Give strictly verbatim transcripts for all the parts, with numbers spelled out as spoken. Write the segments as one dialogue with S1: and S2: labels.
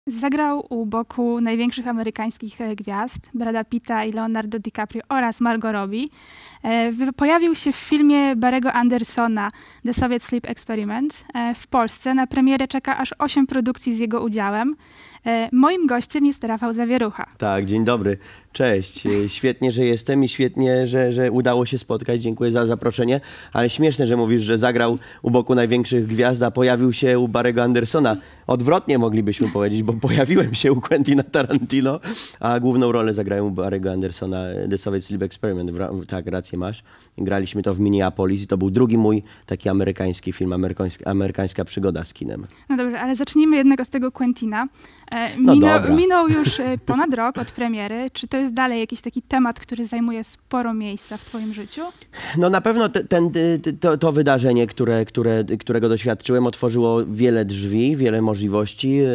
S1: Zagrał u boku największych amerykańskich e, gwiazd, Brada Pitta i Leonardo DiCaprio oraz Margot Robbie. E, wy- Pojawił się w filmie Barry'ego Andersona The Soviet Sleep Experiment. E, W Polsce na premierę czeka aż osiem produkcji z jego udziałem. E, Moim gościem jest Rafał Zawierucha.
S2: Tak, dzień dobry. Cześć. E, Świetnie, że jestem i świetnie, że, że udało się spotkać. Dziękuję za zaproszenie. Ale śmieszne, że mówisz, że zagrał u boku największych gwiazd, a pojawił się u Barry'ego Andersona. Odwrotnie moglibyśmy powiedzieć, bo pojawiłem się u Quentina Tarantino, a główną rolę zagrałem u Barry'ego Andersona The Soviet Sleep Experiment. Wra- Tak, rację masz. Graliśmy to w Minneapolis i to był drugi mój taki amerykański film, amerykańska, amerykańska przygoda z kinem.
S1: No dobrze, ale zacznijmy jednak od tego Quentina. E,
S2: No
S1: Minął,
S2: dobra.
S1: minął już e, ponad rok od premiery. Czy to jest dalej jakiś taki temat, który zajmuje sporo miejsca w twoim życiu?
S2: No na pewno te, ten, ty- to, to wydarzenie, które, które, którego doświadczyłem, otworzyło wiele drzwi, wiele możliwości. Yy,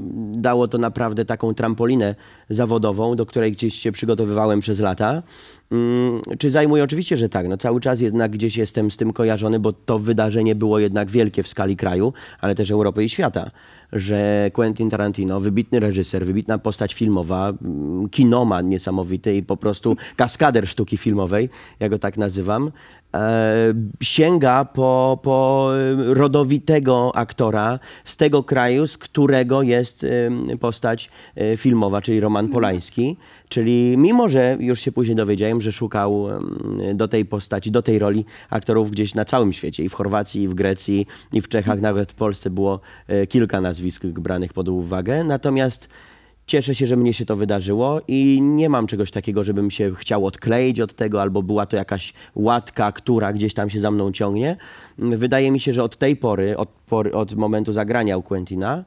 S2: Dało to naprawdę taką trampolinę zawodową, do której gdzieś się przygotowywałem przez lata. Yy, Czy zajmuje? Oczywiście, że tak. No cały czas jednak gdzieś jestem z tym kojarzony, bo to wydarzenie było jednak wielkie w skali kraju, ale też Europy i świata. Że Quentin Tarantino, wybitny reżyser, wybitna postać filmowa, mm, kinoman niesamowity i po prostu kaskader sztuki filmowej, ja go tak nazywam, e, sięga po, po e, rodowitego aktora z tego kraju, z którego jest e, postać e, filmowa, czyli Roman Polański. Czyli mimo, że już się później dowiedziałem, że szukał em, do tej postaci, do tej roli aktorów gdzieś na całym świecie, i w Chorwacji, i w Grecji, i w Czechach, nawet w Polsce było e, kilka nazwisk branych pod uwagę. Natomiast cieszę się, że mnie się to wydarzyło i nie mam czegoś takiego, żebym się chciał odkleić od tego, albo była to jakaś łatka, która gdzieś tam się za mną ciągnie. Wydaje mi się, że od tej pory, od, pory, od momentu zagrania u Quentina,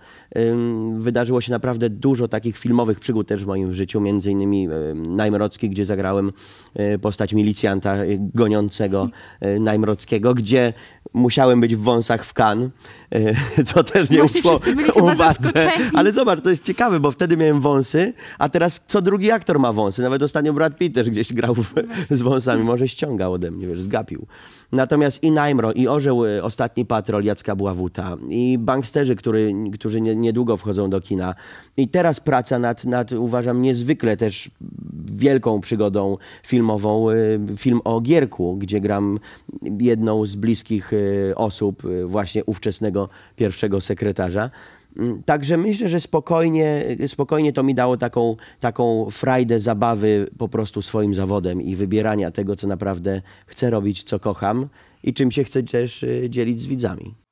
S2: ym, wydarzyło się naprawdę dużo takich filmowych przygód też w moim życiu, między innymi ym, Najmrocki, gdzie zagrałem y, postać milicjanta y, goniącego y, Najmrockiego, gdzie musiałem być w wąsach w Cannes, y, co też nie
S1: Właśnie
S2: uszło
S1: wszyscy byli chyba
S2: uwadze.
S1: zaskoczeni.
S2: Ale zobacz, to jest ciekawe, bo wtedy miałem wąsy, a teraz co drugi aktor ma wąsy. Nawet ostatnio Brad Pitt też gdzieś grał w, z wąsami. Może ściągał ode mnie, wiesz, zgapił. Natomiast i Najmro, i Orzeł, y, Ostatni Patrol Jacka Bławuta, i Banksterzy, który, którzy nie, niedługo wchodzą do kina. I teraz praca nad, nad, uważam, niezwykle też wielką przygodą filmową. y, Film o Gierku, gdzie gram jedną z bliskich y, osób, y, właśnie ówczesnego pierwszego sekretarza. Mm, Także myślę, że spokojnie, spokojnie to mi dało taką, taką frajdę zabawy po prostu swoim zawodem i wybierania tego, co naprawdę chcę robić, co kocham i czym się chcę też y, dzielić z widzami.